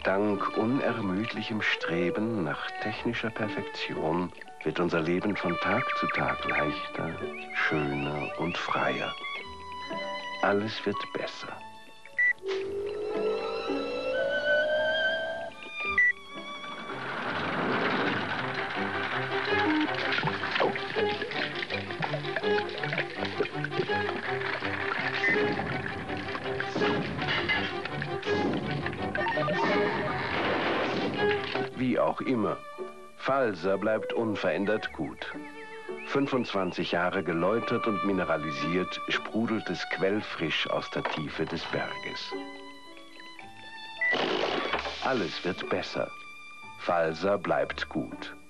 Dank unermüdlichem Streben nach technischer Perfektion wird unser Leben von Tag zu Tag leichter, schöner und freier. Alles wird besser. Wie auch immer, Falser bleibt unverändert gut. 25 Jahre geläutert und mineralisiert, sprudelt es quellfrisch aus der Tiefe des Berges. Alles wird besser. Falser bleibt gut.